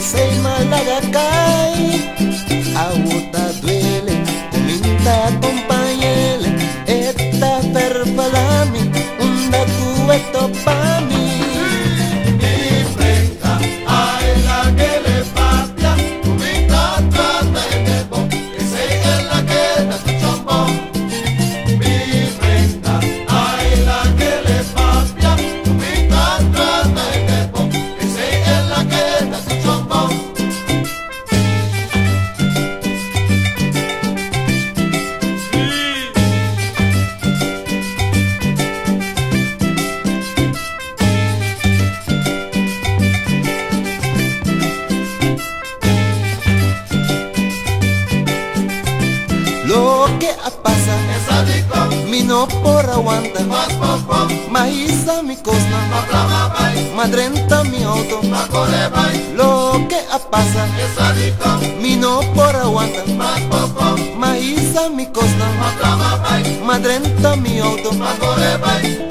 sei malaga cai, auta duele, cominta compañele, esta ferfalami, unda cueto pa mi. Mi frenta, ay la que le patia, cominta trata el nebo, que sei la que da tu chombo. Mi frenta, ay la que le patia, cominta trata el nebo, que sei la que da tu chombo. Lo que pasa, Esa dico, mi no por aguanta, más poco, maíza mi cosna, más brava vai, madrenta mi auto. más core vai. Lo que pasa, Esa dico, mi no por aguanta, más poco, maíza mi cosna, más brava vai, madrenta mi auto. más core vai.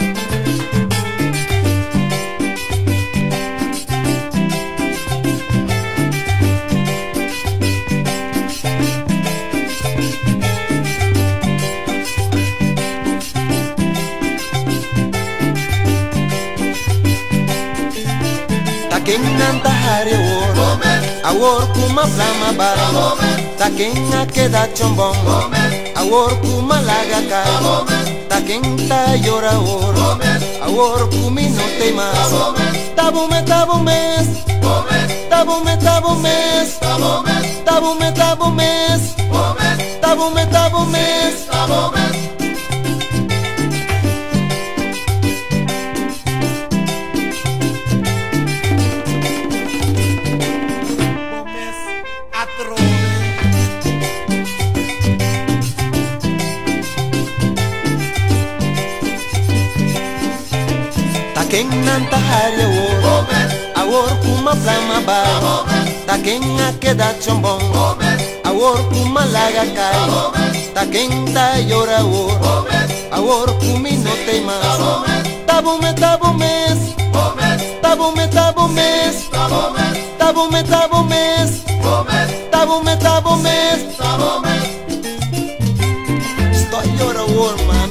Taken nanta hari awor kuma flama bara. Taken na queda chombón, awor kuma laga kai. Taken ta llora awor kumi no te más. Tabume tabumes, tabume tabumes, tabume tabumes, tabume tabumes. Taken nanta hari awor kuma flama bara. Taken na queda chombón, awor kuma laga kai. Taken ta llora awor kumi no te más. Tabume tabumes, tabume tabumes, tabume tabumes, tabume tabumes. Estoy llora man.